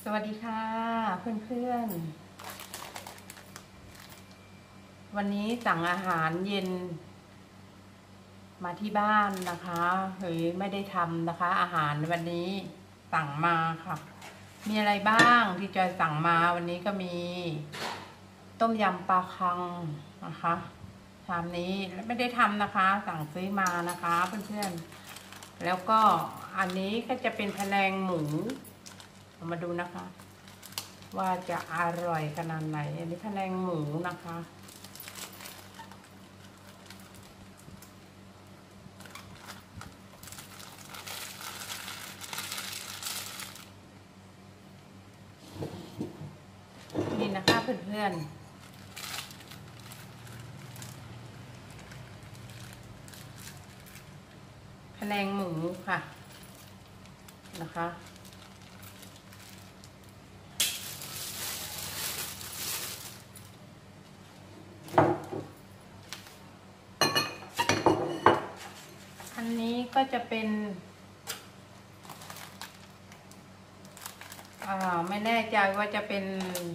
สวัสดีค่ะเพื่อนๆวันนี้สั่งอาหารเย็นมาที่บ้านนะคะไม่ได้ทำนะคะอาหารวันนี้สั่งมาค่ะมีอะไรบ้างที่จอยสั่งมาวันนี้ก็มีต้มยำปลาคังนะคะชามนี้ไม่ได้ทำนะคะสั่งซื้อมานะคะเพื่อนๆแล้วก็อันนี้ก็จะเป็นพะแนงหมูมาดูนะคะว่าจะอร่อยขนาดไหนอันนี้พะแนงหมูนะคะนี่นะคะเพื่อนๆพะแนงหมูค่ะนะคะอันนี้ก็จะเป็นไม่แน่ใจว่าจะเป็น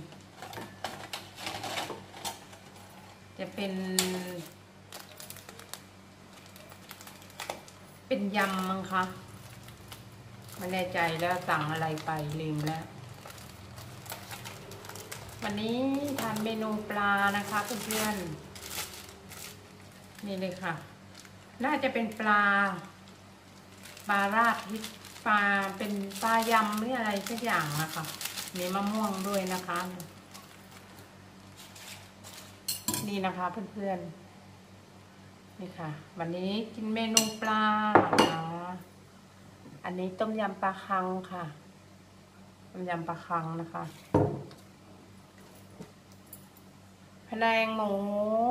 ยำมั้งคะไม่แน่ใจแล้วสั่งอะไรไปลืมแล้ววันนี้ทานเมนูปลานะคะเพื่อนๆนี่เลยค่ะน่าจะเป็นปลาราดพริกปลาเป็นปลายำหรืออะไรสักอย่างนะคะมีมะม่วงด้วยนะคะนี่นะคะเพื่อนๆนี่ค่ะวันนี้กินเมนูปลาอันนี้ต้มยำปลาคังค่ะต้มยำปลาคังนะคะพะแนงหมู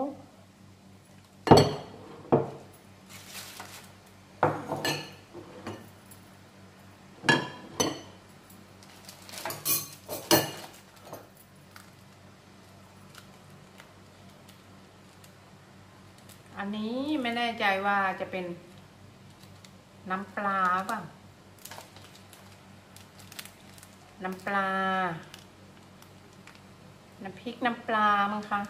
อันนี้ไม่แน่ใจว่าจะเป็นน้ำปลาป่ะน้ำปลาน้ำพริกน้ำปลามั้งคะ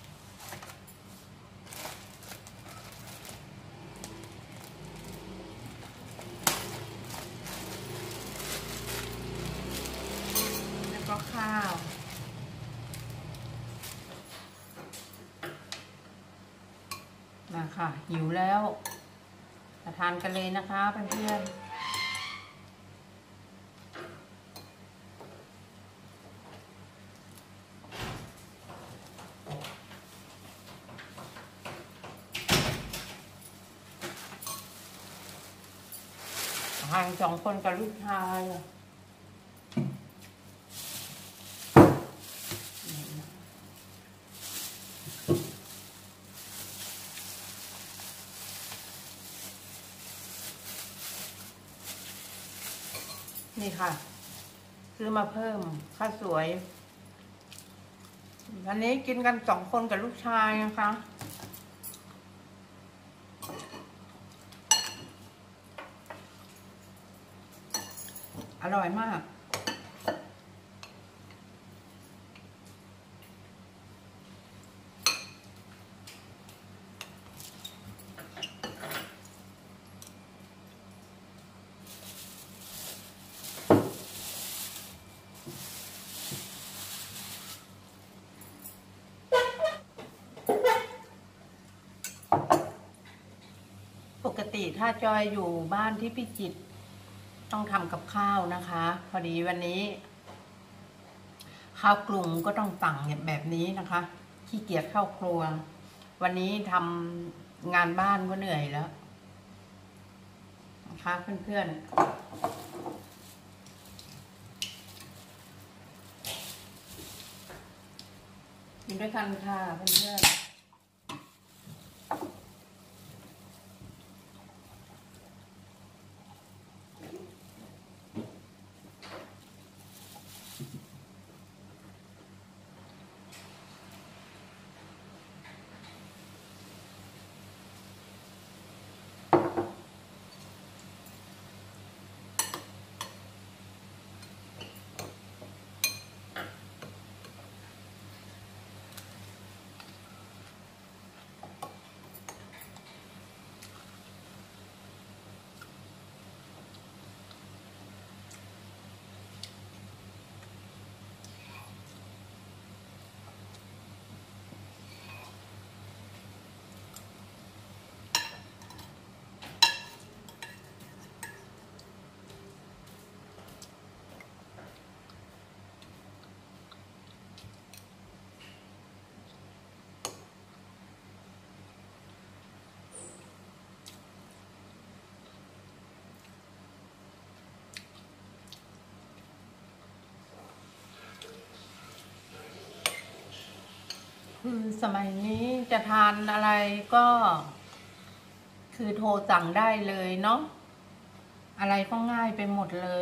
แล้วก็ข้าวนะคะหิวแล้วมาทานกันเลยนะคะเพื่อนๆทาน2 คนกับลูกชายนี่ค่ะซื้อมาเพิ่มข้าวสวยวันนี้กินกัน2 คนกับลูกชายนะคะอร่อยมากปกติถ้าจอยอยู่บ้านที่พิจิตรต้องทำกับข้าวนะคะพอดีวันนี้ข้าวกลุ่มก็ต้องสั่งแบบนี้นะคะขี้เกียจเข้าครัววันนี้ทำงานบ้านก็เหนื่อยแล้วนะคะเพื่อนๆกินด้วยกันค่ะเพื่อนๆคือสมัยนี้จะทานอะไรก็คือโทรสั่งได้เลยเนาะอะไรก็ง่ายไปหมดเลย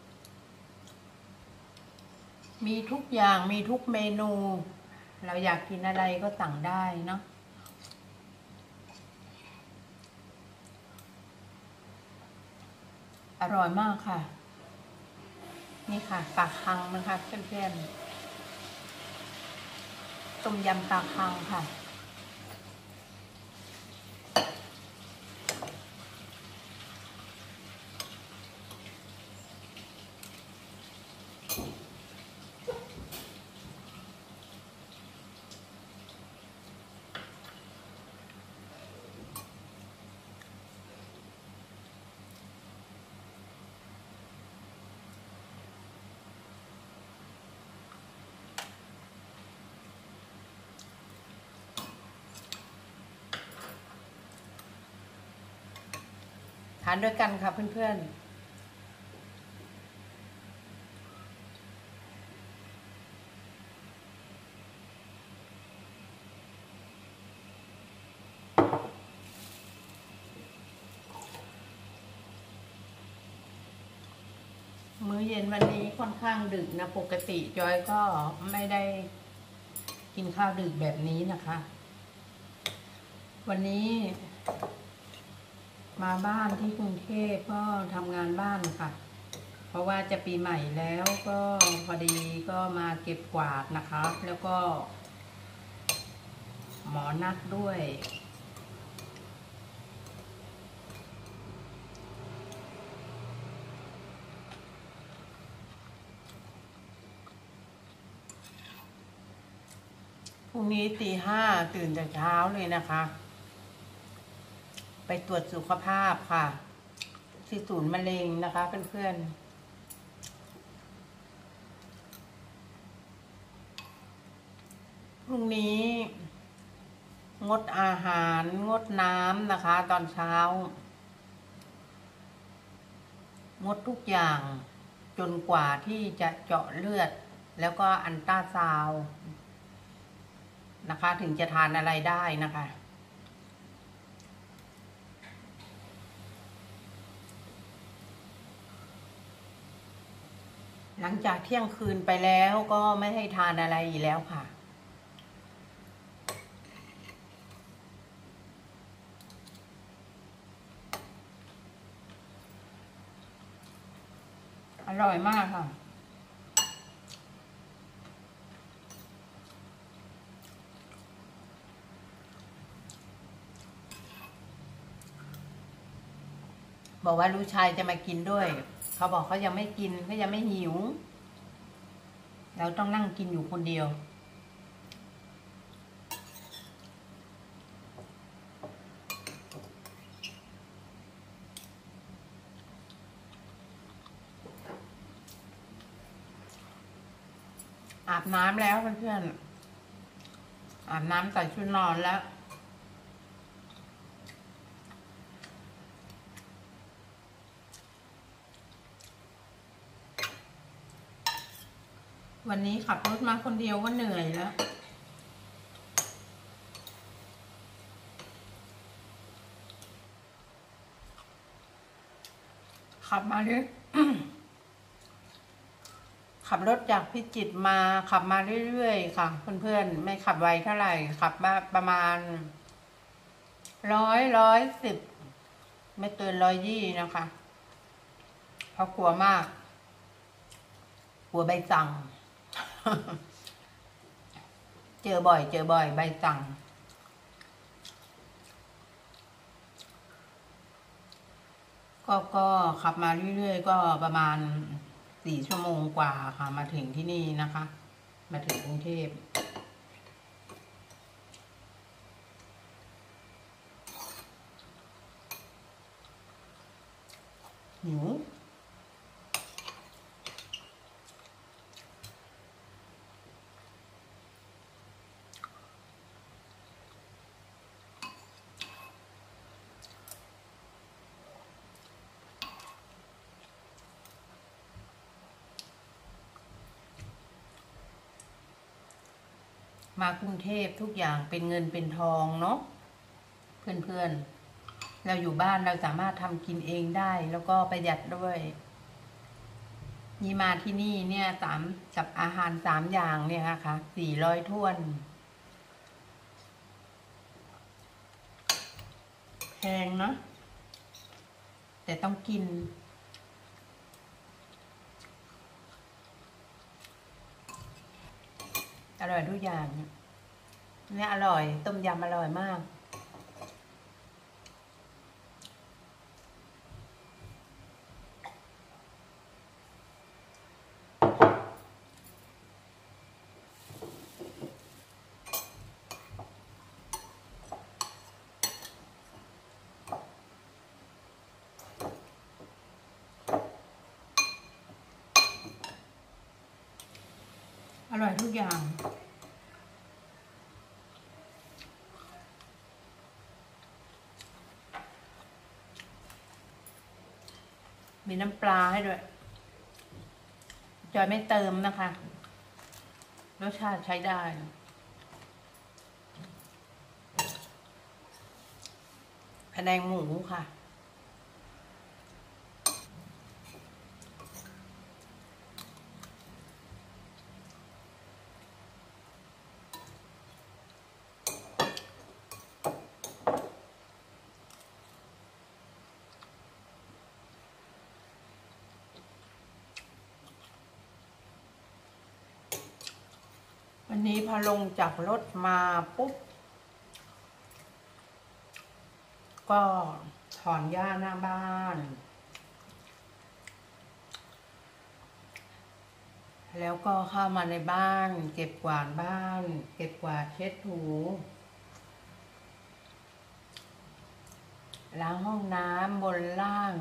มีทุกอย่างมีทุกเมนู เราอยากกินอะไรก็สั่งได้เนาะอร่อยมากค่ะ นี่ค่ะปลาคังนะคะเพื่อนๆต้มยำปลาคังค่ะทานด้วยกันค่ะเพื่อนๆมื้อเย็นวันนี้ค่อนข้างดึกนะปกติจอยก็ไม่ได้กินข้าวดึกแบบนี้นะคะ วันนี้มาบ้านที่กรุงเทพก็ทำงานบ้านค่ะ เพราะว่าจะปีใหม่แล้วก็พอดีก็มาเก็บกวาดนะคะ แล้วก็หมอนัดด้วยพรุ่งนี้ตี 5ตื่นแต่เช้าเลยนะคะ ไปตรวจสุขภาพค่ะที่ศูนย์มะเร็งนะคะเพื่อนๆพรุ่งนี้งดอาหารงดน้ำนะคะ ตอนเช้างดทุกอย่างจนกว่าที่จะเจาะเลือดแล้วก็อัลตราซาวด์นะคะ ถึงจะทานอะไรได้นะคะ หลังจากเที่ยงคืนไปแล้วก็ไม่ให้ทานอะไรอีกแล้วค่ะ อร่อยมากค่ะ บอกว่าลูกชายจะมากินด้วย เขาบอกเขายังไม่กินเขายังไม่หิว เราต้องนั่งกินอยู่คนเดียว อาบน้ำแล้วเพื่อนๆอาบน้ำใส่ชุดนอนแล้ว วันนี้ขับรถมาคนเดียวก็เหนื่อยแล้ว ขับมาเรื่อย ขับรถจากพิจิตรมาขับมาเรื่อยๆค่ะเพื่อนๆไม่ขับไวเท่าไหร่ขับมาประมาณ110ไม่เกิน120นะคะเพราะกลัวมาก กลัวใบสั่ง เจอบ่อยใบสั่งก็ขับมาเรื่อยๆก็ประมาณ4 ชั่วโมงกว่าค่ะมาถึงที่นี่นะคะ มาถึงกรุงเทพหิวมากรุงเทพทุกอย่างเป็นเงินเป็นทองเนาะเพื่อนๆเราอยู่บ้านเราสามารถทำกินเองได้แล้วก็ประหยัดด้วยนี่มาที่นี่เนี่ยกับอาหาร3 อย่างเนี่ยค่ะ400ถ้วนแพงนะแต่ต้องกินอร่อยทุกอย่างเนี่ยอร่อยต้มยำอร่อยมากอร่อยทุกอย่างมีน้ำปลาให้ด้วยจอยไม่เติมนะคะรสชาติใช้ได้พะแนงหมูค่ะวันนี้พอลงจากรถมาปุ๊บก็ถอนหญ้าหน้าบ้านแล้วก็เข้ามาในบ้านเก็บกวาดบ้านเก็บกวาดเช็ดถูล้างห้องน้ำบนล่าง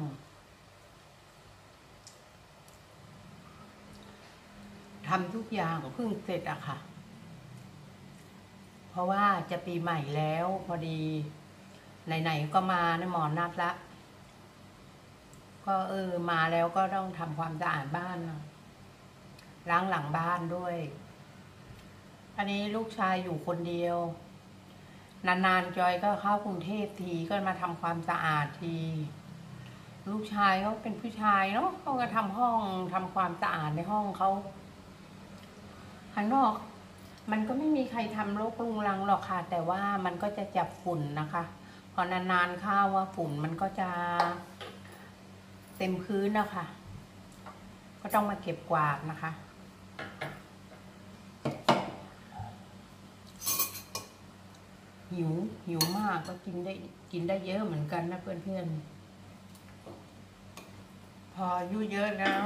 ทำทุกอย่างเพิ่งเสร็จอะค่ะเพราะว่าจะปีใหม่แล้วพอดีไหนๆก็มาในหมอนัดละก็มาแล้วก็ต้องทำความสะอาดบ้านล้างหลังบ้านด้วยอันนี้ลูกชายอยู่คนเดียวนานๆจอยก็เข้ากรุงเทพทีก็มาทำความสะอาดทีลูกชายเขาเป็นผู้ชายเนาะเขาก็ทำห้องทำความสะอาดในห้องเขาข้างนอกมันก็ไม่มีใครทำรกรุงรังหรอกค่ะแต่ว่ามันก็จะจับฝุ่นนะคะพอนานๆเข้าว่าฝุ่นมันก็จะเต็มพื้นนะคะก็ต้องมาเก็บกวาดนะคะหิวมากก็กินได้เยอะเหมือนกันนะเพื่อนๆพออายุเยอะแล้ว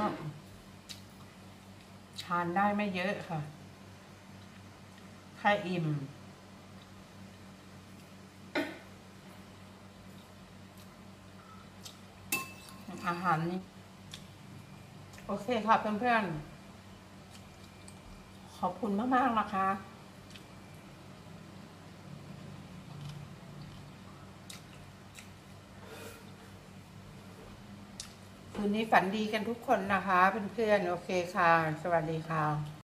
ทานได้ไม่เยอะค่ะแค่อิ่มอาหารนี่โอเคค่ะเพื่อนๆขอบคุณมากๆนะคะคืนนี้ฝันดีกันทุกคนนะคะเพื่อนๆโอเคค่ะสวัสดีค่ะ